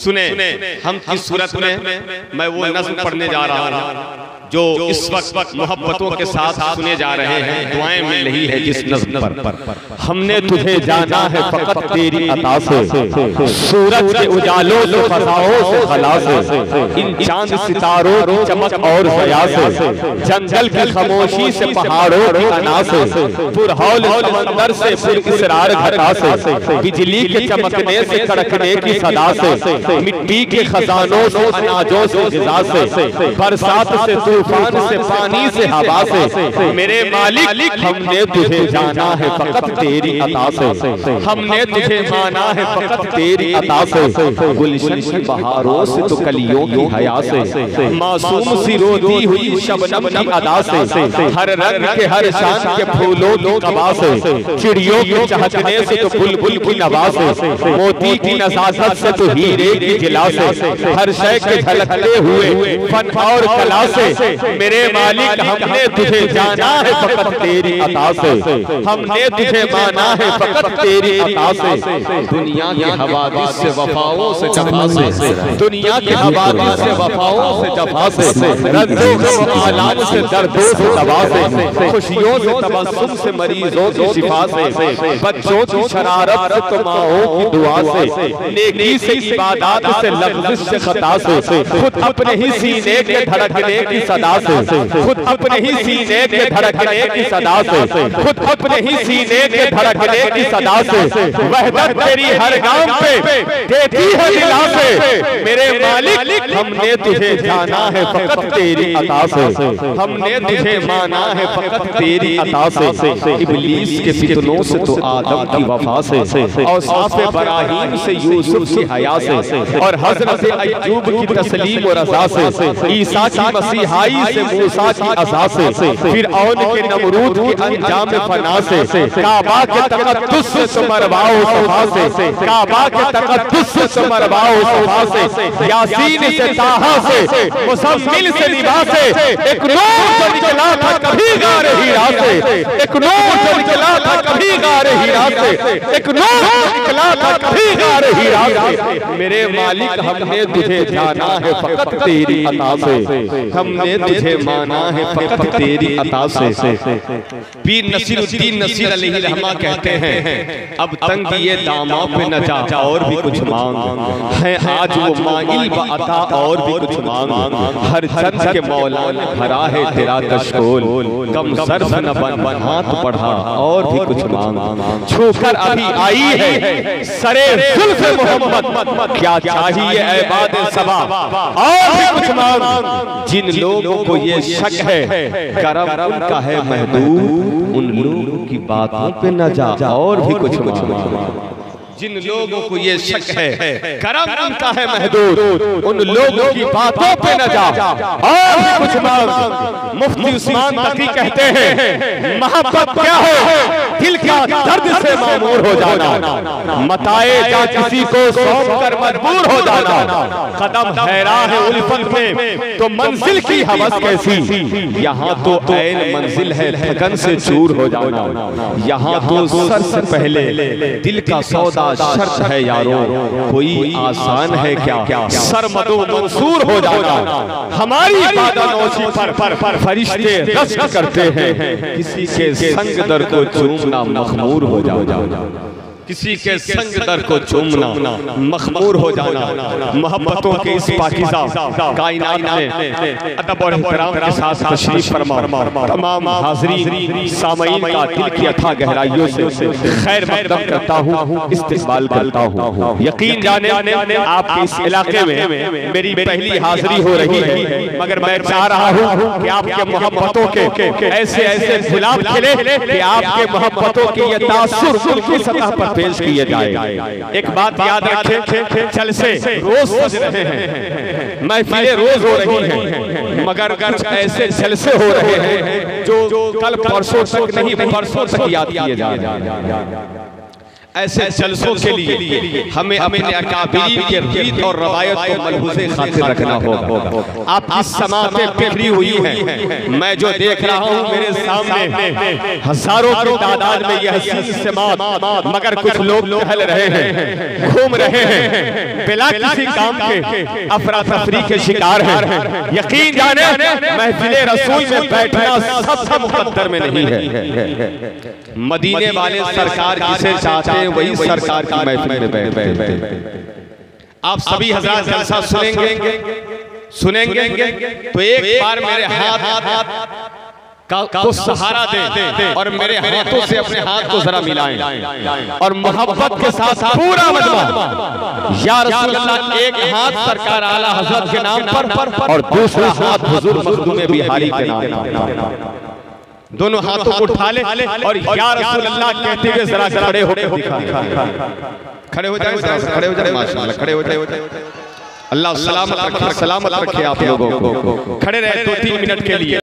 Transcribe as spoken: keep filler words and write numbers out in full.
सुने, हम किस सूरत में, मैं वो नज़्म पढ़ने जा रहा हूँ जो इस वक्त मोहब्बतों के साथ सुने जा रहे हैं, दुआएं मिल रही है जिस नज़्म पर। हमने तुझे जाना है फकत तेरी अता से, सूरज के उजालों से फसाओं से खला से, इन चांद सितारों की चमक और ज़या से, जंगल की खामोशी से पहाड़ों की अना से, पुरहौल समंदर से पुरइसरार घटा से, बिजली के चमकने से कड़कने की सदा से, मिट्टी के खजानों से अनाजों से ग़िज़ा से, बरसात से तूफान से पानी से हवा से, मेरे मालिक हमने तुझे जाना है फकत तेरी अता से, हमने तुझे माना है फकत तेरी अता से, गुलशन की बहारों से तो कलियों की हया से, मासूम सी रोती हुई शबनम की अदा से, हर रंग के हर शान के फूलों की कबा से, चिड़ियों के चहकने से तो बुलबुल की नवा से, मोती की नज़ाकत से तो हीरे की जिला से, हर शय के झलकते हुए फन और कला से, मेरे मालिक हमने तुझे जाना है फकत तेरी अता से, हमने तुझे माना है फकत तेरी अता से, दुनिया के हवादिस से वफाओं से जफा से, दुनिया के हवादिस से वफाओं से जफा से, रंजों के आलाम से दर्दों से दवा से, खुशियों से तबस्सुम से मरीजों की शिफा से, बच्चों की शरारत से तो माओं की दुआ से, नेकी से इबादत से लफ्ज़ से खता से, खुद अपने ही सीने के धड़कने की सदा से, खुद अपने ही सीने के धड़कने की सदा से, खुद अपने ही सीने के धड़कने की सदा से, वहदत तेरी हर गांव पे देती है दिला से, मेरे मालिक हमने तुझे जाना है फकत तेरी अता से, हमने तुझे माना है फकत तेरी अता से, इब्लीस के फितनों से तो आदम की वफा से, और साफ़ इब्राहीम से यूसुफ की हया से, और हज़रत अय्यूब की तस्लीम और रज़ा से, ईसा की मसीहाई से मूसा की अज़ा से, फिर औन के नमरूद की अंजाम फना से, काबा के तक़द्दुस से मरवाओ सफा से, काबा के तक़द्दुस से मरवाओ सफा से, यासीन से ताहा से, मुज़म्मिल से निभा से, एक नूर जो निकला था कभी गार हीरा से, एक नूर जो निकला था कभी गार हीरा से, एक नूर जो निकला था कभी गार हीरा से, मेरे मालिक हमने तुझे जाना है फकत तेरी अता से, हमने तुझे माना है फकत तेरी अता से। पीर नसीरुद्दीन नसीर अलैहि रहमा कहते हैं, अब तंग ये दामों पे न जा और भी कुछ मांग, है आज वो माइल व अता और भी कुछ मांग, हर चंद के मौला ने भरा है तेरा कशकोल, कम सर्फ न बन बन हाथ बढ़ा और भी कुछ मांग, छूकर अभी आई है सरे जुल्फ़ मोहम्मद, क्या चाहिए ऐ बाद सबा और भी कुछ मांग, जिन लोगों को ये शक है करम उनका है महदूद, उन लोगों की बातों पे न जा और भी कुछ मांग, जिन लोगों को ये शक है करम उनका है महदूद, उन लोगों की बातों पे न जा और भी कुछ मांग। मुफ्ती उस्मान तकी कहते हैं, मोहब्बत क्या है, दिल का दर्द से मामूर हो जाना, मताए जा किसी को सौंप कर मजबूर हो जाना, कदम हैरा है उल्फत में तो मंजिल की हवस कैसी, यहाँ तो ऐन मंजिल है थकन से चूर हो जाना, यहाँ तो सर से पहले दिल का सौदा शर्त है यारों, कोई आसान है क्या सर मदो मंसूर हो जाना, हमारी बादनोशी पर पर पर फरिश्ते रश्क करते हैं, किसी के संग दर को चूमना मखमूर हो जाना, किसी के संग दर को चूमना मखमूर हो जाना। मोहब्बतों के इस पाकीज़ा कायनात में अदब और एहतराम के साथ तशरीफ फरमा तमाम हाज़रीन सामईन का दिल की अथाह गहराइयों से खैर मक़दम करता हूँ, इस्तक़बाल करता हूँ। यकीन जाने आपके इस इलाके में मेरी पहली हाज़िरी हो रही है, मगर मैं चाह रहा हूँ कि आपके मोहब्बतों के ऐसे ऐसे गुलाब खिले कि आपके मोहब्बतों के ये तासुर की सतह पर पेश किए जाए। एक बात याद रखें, जलसे रोज सज रहे हैं, महफिलें रोज हो रही हैं, मगर कुछ ऐसे जलसे हो रहे हैं जो कल परसों तक नहीं परसों तक याद किए जाए। ऐसे जलसों के लिए हमें अपने अकाबीर के रीत और रवायत को मलहूज़े खातिर रखना होगा। आप जिस समातें बिखरी हुई हैं, मैं जो देख रहा हूँ मेरे सामने हजारों की तादाद में यह हसीन समात, मगर कुछ लोग टहल रहे हैं, घूम रहे हैं, बिला किसी काम के अफरा तफरी के शिकार हैं। यकीन जाने महफिले रसूल में बैठना सबसे मुकद्दर में नहीं है। मदीने वाले सरकार जिसे चाहते हैं वही सरकार की महफिल में बैठते हैं। आप सभी हज़रात जलसा सुनेंगे सुनेंगे तो एक बार मेरे हाथ का को सहारा दें और मेरे हाथों से अपने हाथ को जरा मिलाएं और मोहब्बत के साथ पूरा मजमा या रसूल अल्लाह, एक हाथ सरकार आला हजरत के नाम पर और दूसरा हाथ हुजूर मखदूम बिहारी के नाम पर। दोनों हाथों को उठा ले और या रसूल अल्लाह कहते हुए जरा खड़े होकर दिखा। खड़े हो जाए, खड़े हो जाए, माशाअल्लाह, खड़े हो जाए। अल्लाह सलामत रखे, सलामत रखे आप लोगों को। खड़े रहे दो तीन मिनट के लिए।